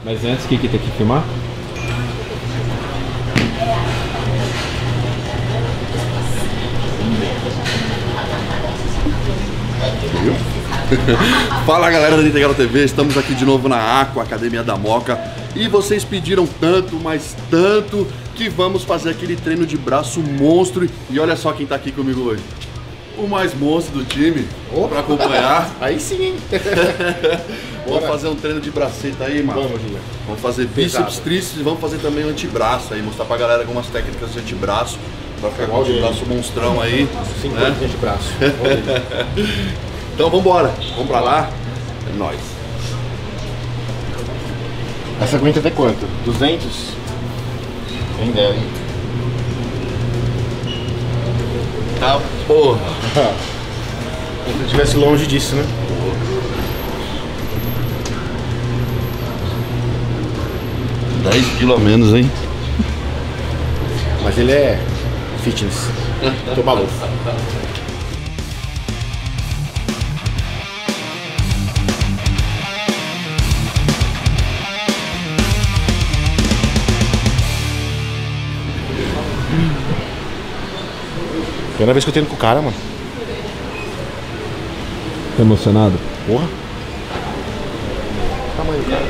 Mas antes, o que tem que filmar? Fala galera da Integral TV, estamos aqui de novo na Aqua, Academia da Moca. E vocês pediram tanto, mas tanto, que vamos fazer aquele treino de braço monstro. E olha só quem tá aqui comigo hoje. O mais monstro do time, pra acompanhar. Aí sim, hein? Vamos fazer um treino de braceta aí, mano. Vamos fazer bíceps, tríceps e vamos fazer também o antebraço aí. Mostrar pra galera algumas técnicas de antebraço. Pra ficar com o antebraço monstrão aí. 50 de antebraço. Então vambora, vamos pra lá. É nóis. Essa aguenta até quanto? 200? Quem dera, hein? Tá, porra. Se eu estivesse longe disso, né? Porra. 10 quilos a menos, hein? Mas ele é fitness. Tô maluco. Primeira vez que eu treino com o cara, mano. Tá emocionado? Porra. Tamanho do cara.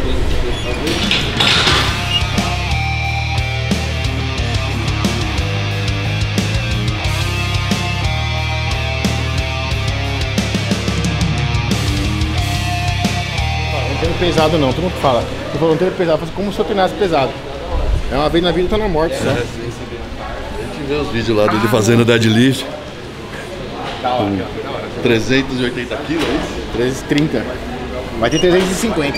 Não treino pesado não, todo mundo fala. Eu falo, não treino pesado, eu faço como se eu treinasse pesado. É uma vez na vida, tá na morte, só. A gente vê os vídeos lá dele fazendo deadlift. Com 380 quilos, é isso? 330. Vai ter 350.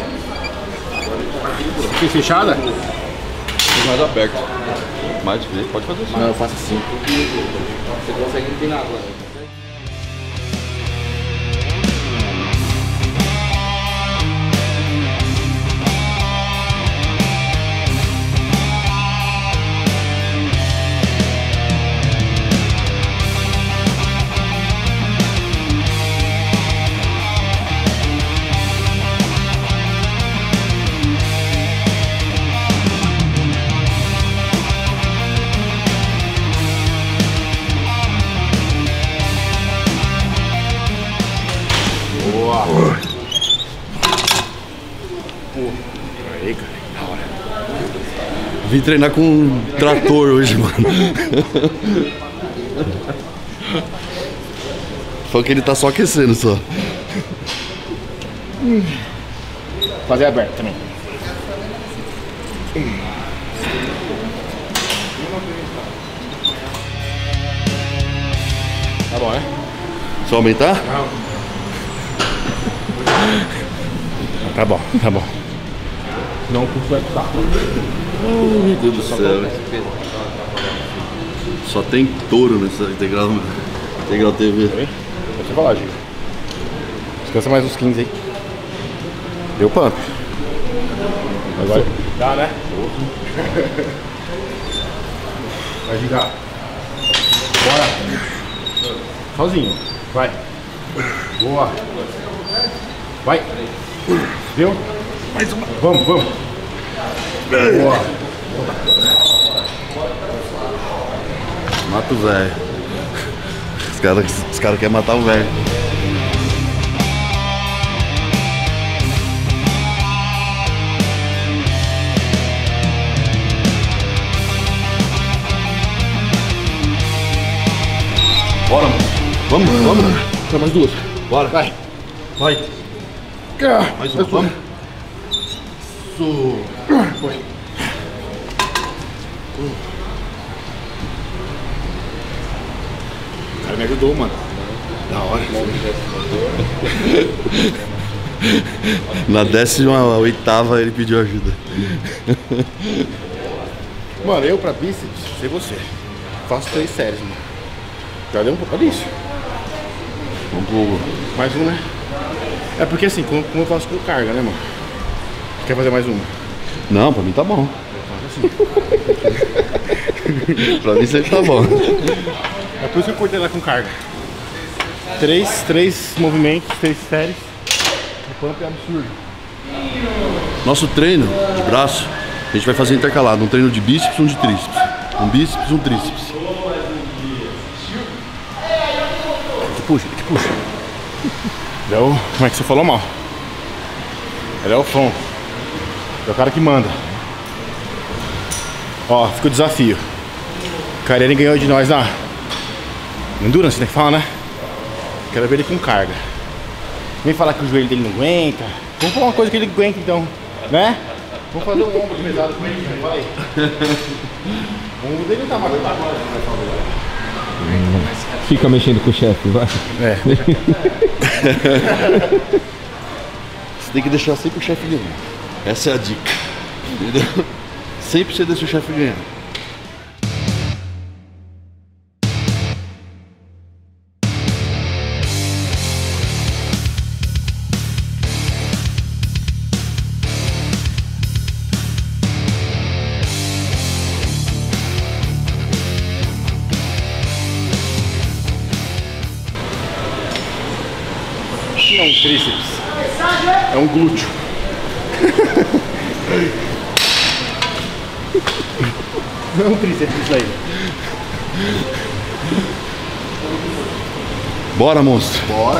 Fiz fechada? Mais aberto. Mais ver, pode fazer assim. Não, eu faço assim. Você consegue empinar agora. Boa! Aí, cara, da hora. Vim treinar com um trator hoje, mano. Falou que ele tá só aquecendo só. Fazer aberto também. Tá bom, né? Só aumentar? Tá bom, tá bom. Não, o curso vai custar. Meu Deus do céu. Só tem touro nessa Integral TV. Deixa eu falar, Gil. Descansa mais uns 15 aí. Deu pump. Agora. Dá, né? Vai girar. Bora. Sozinho. Vai. Boa. Vai. Deu? Mais uma. Vamos, vamos. Boa. Mata o velho. Os caras querem matar o velho. Bora, mano. Vamos. Só mais duas. Bora. Vai. Vai. Mais uma, vamos. Foi. O cara me ajudou, mano. Da hora. Na 18ª ele pediu ajuda. Mano, eu pra bíceps, sei você. Faço 3 séries, mano. Já deu um pouco disso. Vamos pro... Mais um, né? É porque assim, como eu faço com carga, né, mano? Quer fazer mais uma? Não, pra mim tá bom. Eu faço assim. Pra mim sempre tá bom. É por isso que eu cortei ela com carga. 3 movimentos, 3 séries. O pump é absurdo. Nosso treino de braço, a gente vai fazer intercalado. Um treino de bíceps, um de tríceps. Um bíceps, um tríceps. Te puxa. Ele é o... Como é que você falou mal? Ele é o Fon. É o cara que manda. Ó, fica o desafio. O Carene ganhou de nós na endurance, né? Que fala, né? Quero ver ele com carga. Vem falar que o joelho dele não aguenta. Vamos falar uma coisa que ele aguenta então, né? Vamos fazer um ombro pesado com ele, né? Fala aí. O ombro dele não tá mais agora. Fica mexendo com o chefe, vai. É. Você tem que deixar sempre o chefe ganhar. Essa é a dica. Entendeu? Sempre você deixa o chefe ganhar. Não é um tríceps, é um glúteo. Não é um tríceps isso aí. Bora, monstro. Bora.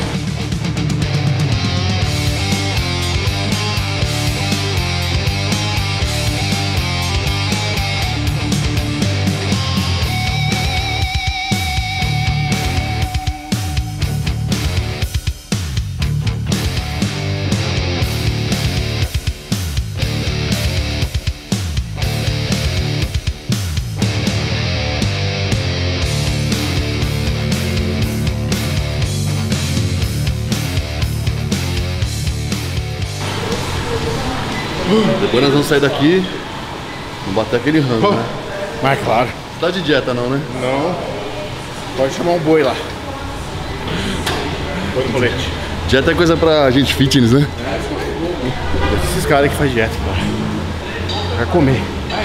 Depois nós vamos sair daqui. Vamos bater aquele rango, né? Mas claro. Tá de dieta não, né? Não. Pode chamar um boi lá. Boi no colete. Dieta é coisa pra gente fitness, né? Esses caras que fazem dieta, cara. Pra comer.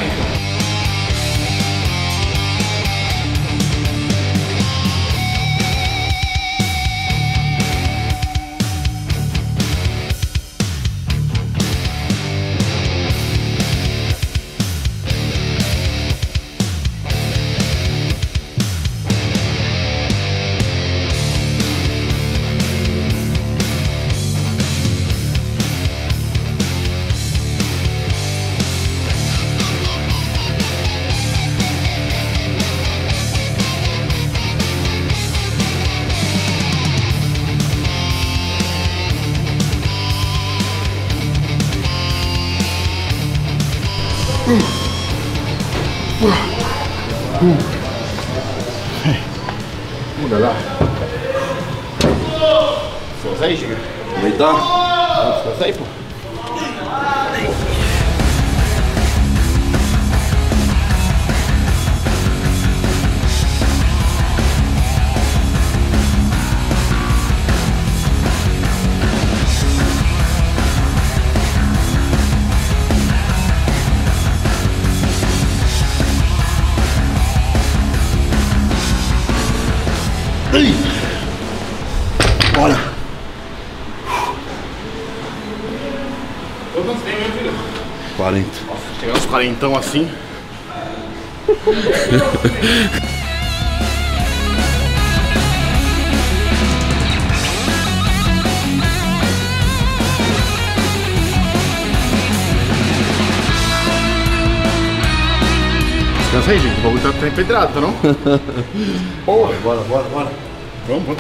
Muda lá. Descansa aí, Giga. Aproveitar. Descansa aí, pô. Ei! Bora! Quantos tem, meu filho? 40. Chegar uns 40 assim. Descansa aí, gente. O bagulho tá empedrado, tá não? Porra, bora. Vamos.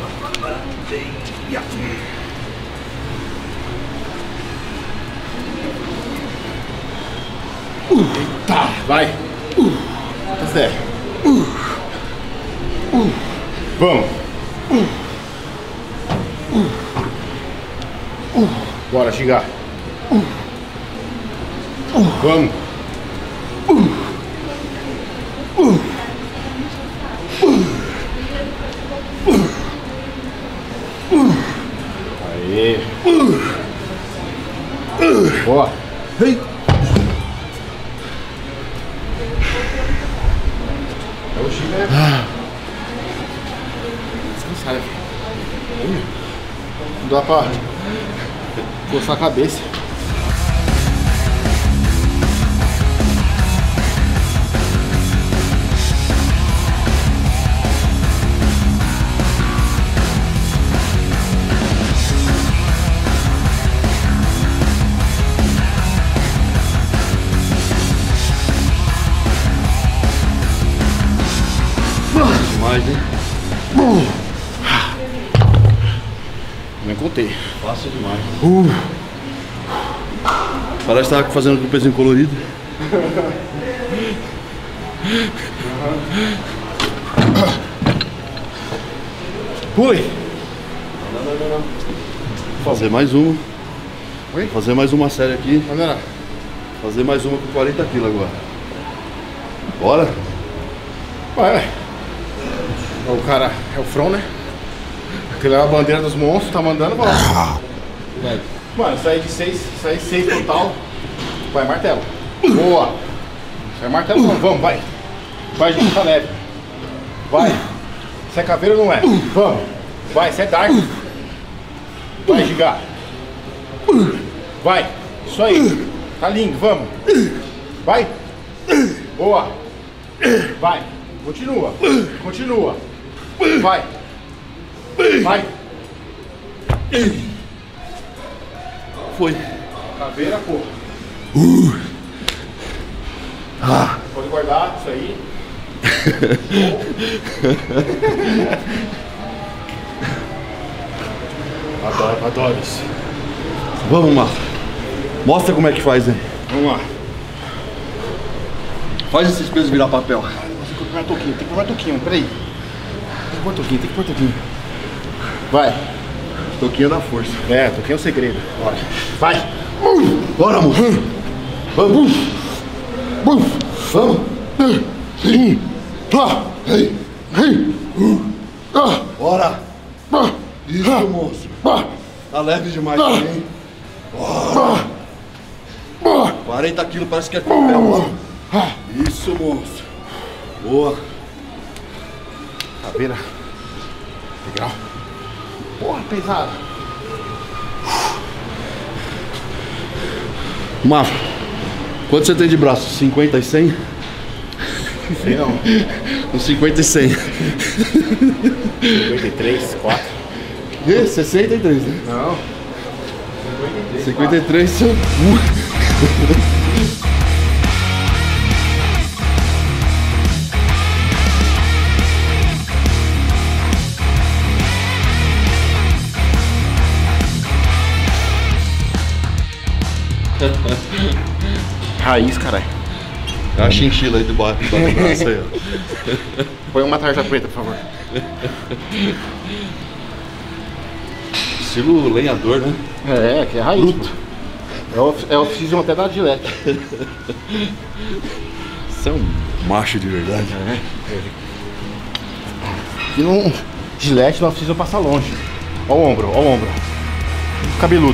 Eita, vai. Tá certo. Vamos. Bora, Giga. Vamos. Aê. Boa. Ei! É o Giga, né? Descansar, né, filho? Não dá pra coçar a cabeça. demais, hein? Nem contei. Fácil demais. Parece que tava fazendo com o pezinho colorido. Pule! Fazer mais uma. Oi? Fazer mais uma série aqui. Não. Fazer mais uma com 40 quilos agora. Bora? Ué. O cara é o From, né? Aquele é a bandeira dos monstros, tá mandando, vamos. Vai. Mano, sair de 6, sair 6 total. Vai, martelo. Boa. Sai martelo, não, vamos, vai. Vai, gente, tá leve. Vai. Você é caveira ou não é? Vamos. Vai, você é dark. Vai, giga. Vai. Isso aí. Tá lindo, vamos. Vai. Boa. Vai. Continua. Continua. Vai. Vai. Foi. Caveira, pô. Pode guardar isso aí. Adoro isso. Vamos, Marco. Mostra como é que faz, hein? Vamos lá. Faz esses pesos virar papel. Tem que pôr mais toquinho, tem que pôr mais toquinho, peraí. Tem que pôr toquinho, tem que pôr toquinho. Vai. Toquinha da força. É, toquinho é o segredo. Bora. Vai. Bora, amor. Vamos. Vamos. Bora. Isso, moço. Tá leve demais também. 40 quilos, parece que é papel. Isso, moço. Boa. Caveira. Legal. Porra, pesado. Mafra, quanto você tem de braço? 50 e 100? Sei não. Uns 50 e 100. 53, 4. 63, né? Não. 53 são... Raiz, caralho. É a chinchila aí do braço aí, ó. Põe uma tarja preta, por favor. Estilo lenhador, né? É, que é raiz. Bruto. É off-season até da Gillette. Você é um macho de verdade. E não. Gillette no off-season passa longe. Ó o ombro, ó o ombro. Cabeludo.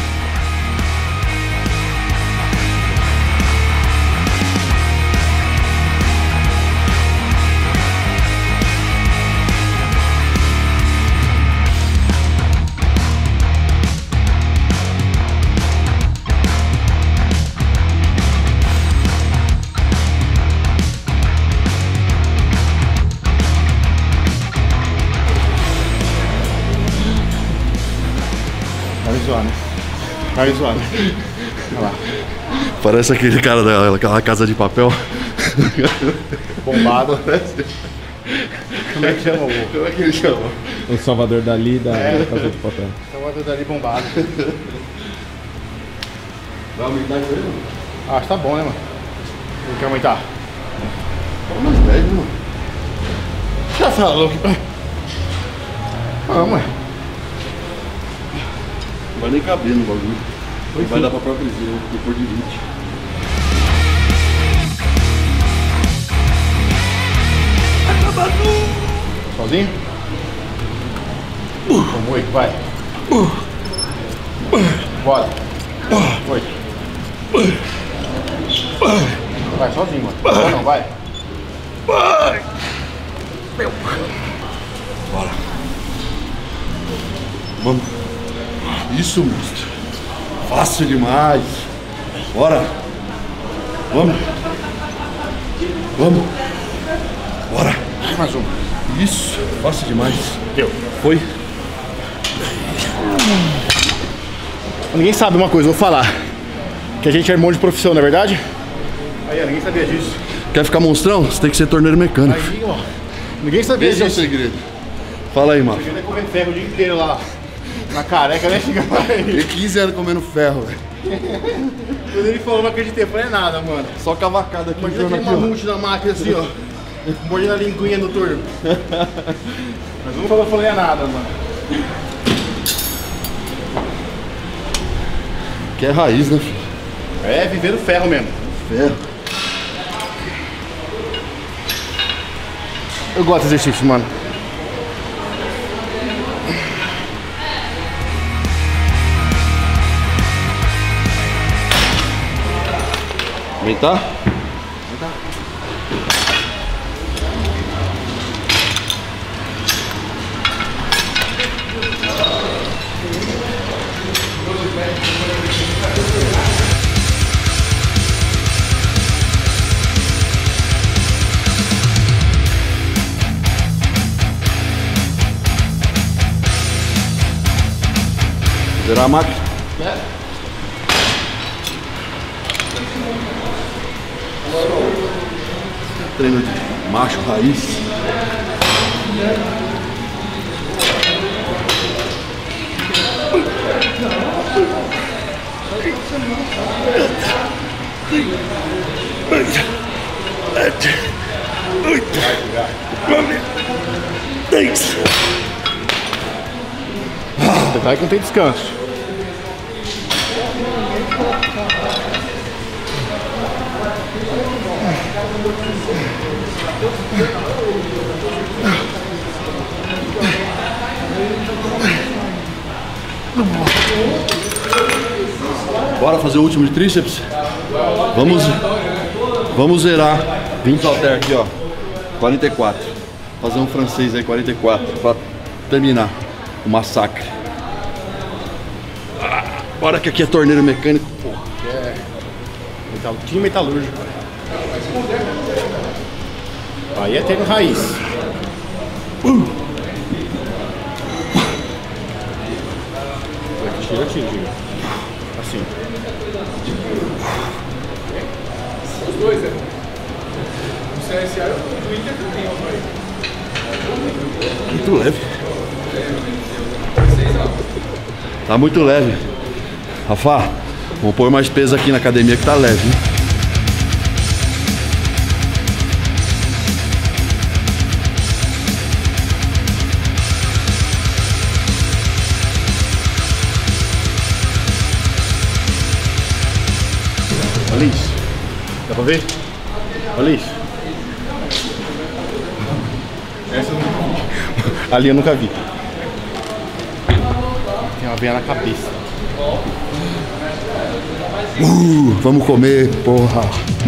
Vai zoando. Olha lá. Parece aquele cara daquela Casa de Papel. Bombado. Como é que chama o... Como é que ele chama? O Salvador Dali da Casa de Papel. Salvador Dali bombado. Vai aumentar isso aí, mano? Acho que tá bom, né, mano? Não quer aumentar? Fala mais 10, mano. Já falou que... Vamos, Não vai nem caber no bagulho. Não vai dar pra própria vizinha, depois de 20. Sozinho? Vamos, 8, vai. Bora. 8. Vai sozinho, mano. Vai, não, vai. Bora. Vamos. Isso, monstro. Fácil demais. Bora. Vamos. Vamos. Bora. Mais um. Isso. Fácil demais. Deu. Foi. Ninguém sabe uma coisa, vou falar. Que a gente é irmão de profissão, não é verdade? Aí, ninguém sabia disso. Quer ficar monstrão? Você tem que ser torneiro mecânico. Aí, ó. Ninguém sabia Esse é o disso. segredo. Fala aí, mano. Eu ia comer ferro o dia inteiro lá. Na careca, né? Fica aí. Tem 15 anos comendo ferro, velho. Quando ele falou, não acreditei. Falei, é nada, mano. Só cavacada aqui. Imagina aquele mamute na máquina assim, ó. Mordendo a linguinha do turno. Mas não falou, é nada, mano. Que é raiz, né, filho? É, viver o ferro mesmo. Ferro. Eu gosto de exercício, mano. Aumentar? Zerar a máquina? Treino de macho raiz. Vai que não tem descanso. Bora fazer o último de tríceps? Vamos zerar 20 halter aqui, ó. 44. Fazer um francês aí, 44. Pra terminar o massacre. Bora que aqui é torneiro mecânico, pô. Time metalúrgico. Aí é treino raiz. Tira. Assim. Os dois, né? O CSA e o Inter também, ó. Muito leve. Tá muito leve. Rafa, vamos pôr mais peso aqui na academia que tá leve, hein? Olha isso. Dá pra ver? Olha isso. Essa eu não... Ali eu nunca vi. Tem uma veia na cabeça. Vamos comer, porra.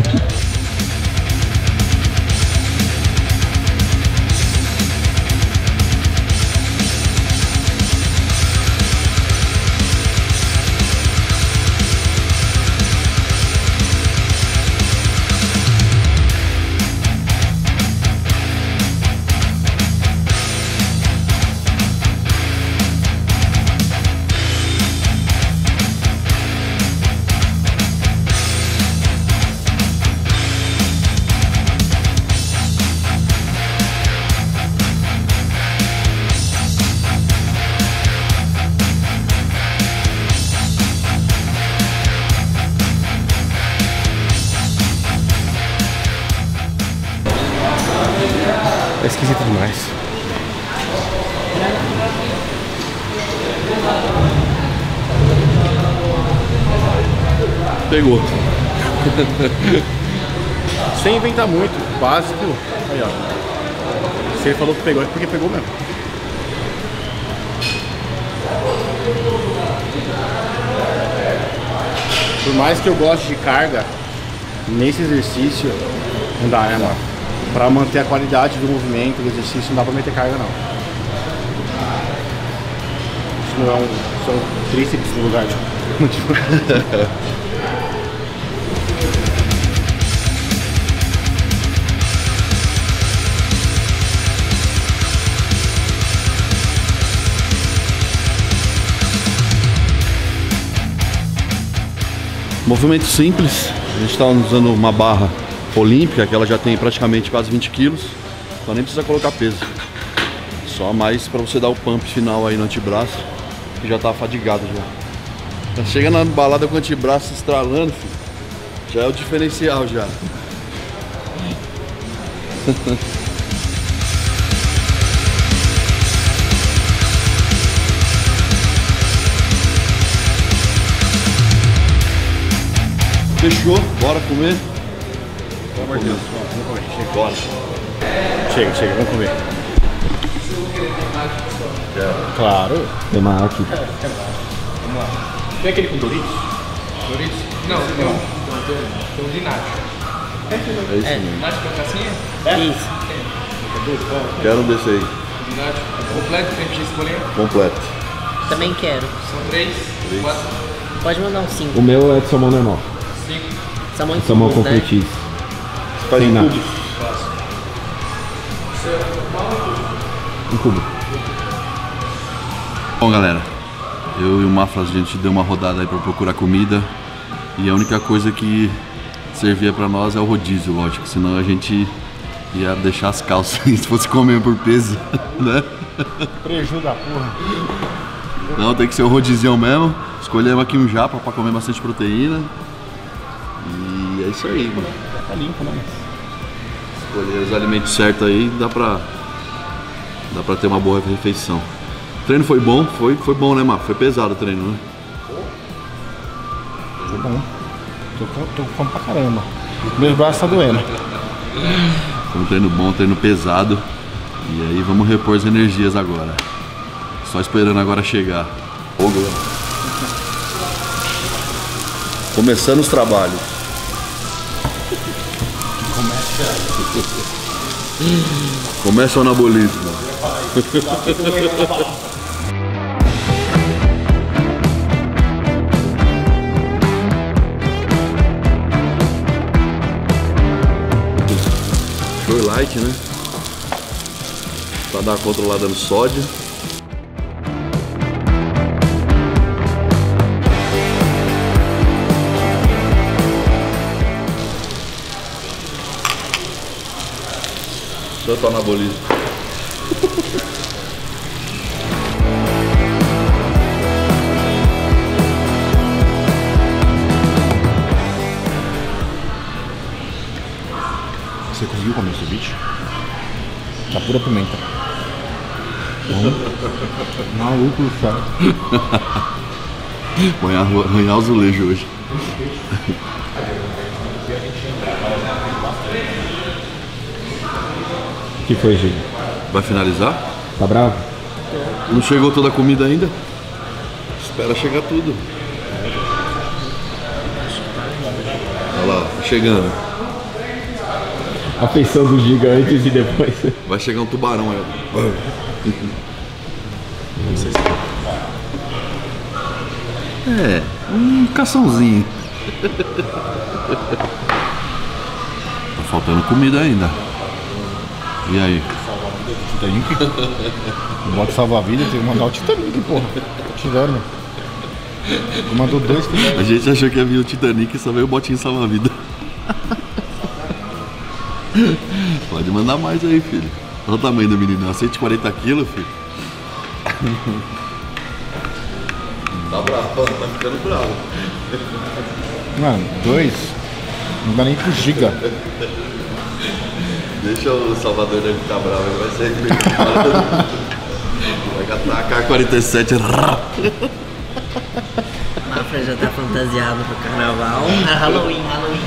É esquisito demais. Pegou. Sem inventar muito, básico. Aí, ó. Se ele falou que pegou, é porque pegou mesmo. Por mais que eu goste de carga, nesse exercício não dá, né, mano? Pra manter a qualidade do movimento, do exercício, não dá pra meter carga, não. Isso não é são tríceps no lugar de... Movimento simples. A gente está usando uma barra olímpica, que ela já tem praticamente quase 20 quilos. Então nem precisa colocar peso. Só mais pra você dar o pump final aí no antebraço, que já tá fadigado já. Já chega na balada com o antebraço estralando, filho. Já é o diferencial já. Fechou? Bora comer? Pelo amor de Deus, vamos comer. Chega. Bora. Chega, vamos comer. Claro. Tem uma aqui. Vamos lá. Tem aquele com Doritos? Doritos? Não. Tem um de nacho. É isso mesmo. Nacho com a cassinha? Isso. Quero um desse aí. De nacho. Completo, tem que escolher. Completo. Também quero. São 3, 4, Pode mandar um 5. O meu é de salmão normal. 5. Salmão em Salmão cubos, com né? cream cheese. Faz Sem em nada. cubos. Um cubo. Bom, galera, eu e o Mafras, a gente deu uma rodada aí pra procurar comida. E a única coisa que servia pra nós é o rodízio, lógico. Senão a gente ia deixar as calças se fosse comer por peso, né? Preju da porra. Não, tem que ser o rodízio mesmo. Escolhemos aqui um japa pra comer bastante proteína. E é isso aí, mano. Tá limpo, né? Escolher os alimentos certos aí, dá pra ter uma boa refeição. O treino foi bom, foi bom, né, Mafra? Foi pesado o treino, né? Foi bom. Tô com fome pra caramba. Meus braços tá doendo. Foi um treino bom, um treino pesado. E aí vamos repor as energias agora. Só esperando agora chegar. Fogo, né? Começando os trabalhos. Começa o anabolismo. Show light, né? Pra dar uma controlada no sódio. Tanto anabolismo. Você conseguiu comer esse bicho? Tá pura pimenta. Maluco do céu. Vou arranhar os azulejos hoje. O que foi, gente? Vai finalizar? Tá bravo? Não chegou toda a comida ainda? Espera chegar tudo. Olha lá, tá chegando. A feição dos gigantes e depois. Vai chegar um tubarão aí. É, um caçãozinho. Tá faltando comida ainda. E aí? Titanic? Bota salva-vida, tem que mandar o Titanic, porra. Tô tirando. Mandou 2 filhos. A gente achou que ia vir o Titanic e só veio o botinho salva-vida. Pode mandar mais aí, filho. Olha o tamanho do menino, 140 quilos, filho. Tá bravo, tá ficando bravo. Mano, 2? Não dá nem pro giga. Deixa o Salvador dele ficar bravo, ele vai ser vai catar a K-47. Mafra já tá fantasiado pro carnaval. Halloween.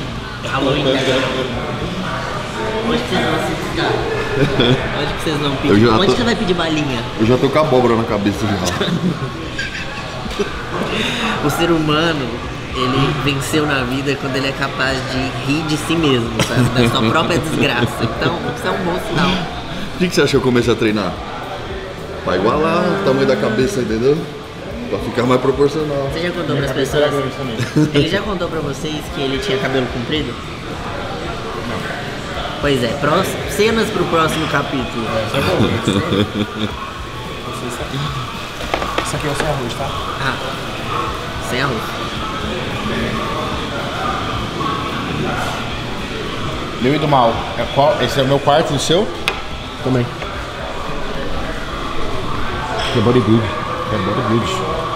Onde que vocês vão se ficar? Onde que vocês vão pedir? Onde que você vai pedir balinha? Eu já tô com a abóbora na cabeça já. O ser humano, ele venceu na vida quando ele é capaz de rir de si mesmo, sabe? Da sua própria desgraça. Então, isso é um bom sinal. O que você achou que eu comecei a treinar? Pra igualar o tamanho da cabeça, entendeu? Pra ficar mais proporcional. Você já contou pras pessoas? Ele já contou pra vocês que ele tinha cabelo comprido? Pois é, cenas pro próximo capítulo. Isso aqui é o seu arroz, tá? Ah, sem arroz. Meu e do mal. Esse é o meu quarto e o seu? Também. Que é bodybuild. É bodybuild.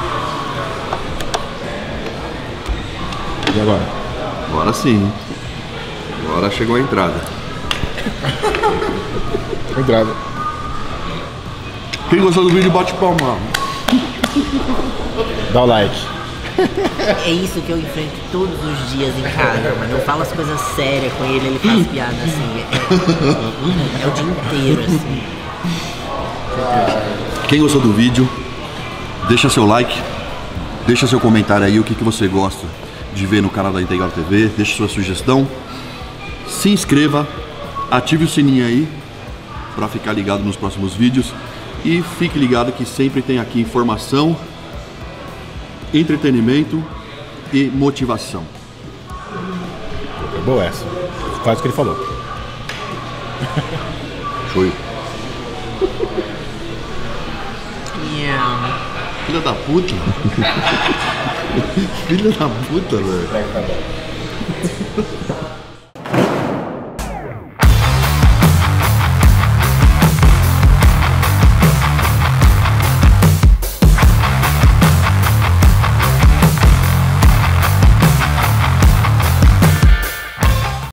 E agora? Agora sim. Agora chegou a entrada. Entrada. Quem gostou do vídeo, bate palma. Dá o like. É isso que eu enfrento todos os dias em casa, mano. Eu falo as coisas sérias com ele faz piada assim. É o dia inteiro, assim. Quem gostou do vídeo, deixa seu like, deixa seu comentário aí, o que você gosta de ver no canal da Integral TV, deixa sua sugestão, se inscreva, ative o sininho aí para ficar ligado nos próximos vídeos e fique ligado que sempre tem aqui informação, entretenimento e motivação. É boa essa. Faz o que ele falou. Show. Yeah. Filha da puta. Filha da puta, velho.